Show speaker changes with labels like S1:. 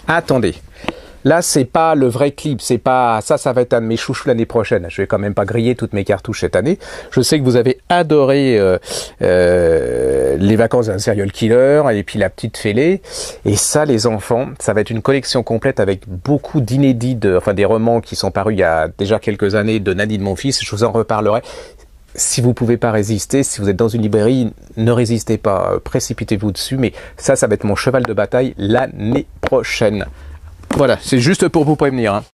S1: attendez. Là, c'est pas le vrai clip, c'est pas ça. Ça va être un de mes chouchous l'année prochaine. Je vais quand même pas griller toutes mes cartouches cette année. Je sais que vous avez adoré les vacances d'un serial killer et puis la petite fêlée. Et ça, les enfants, ça va être une collection complète avec beaucoup d'inédits, enfin des romans qui sont parus il y a déjà quelques années de Nadine, mon fils. Je vous en reparlerai. Si vous pouvez pas résister, si vous êtes dans une librairie, ne résistez pas, précipitez-vous dessus. Mais ça va être mon cheval de bataille l'année prochaine. Voilà, c'est juste pour vous prévenir. Hein.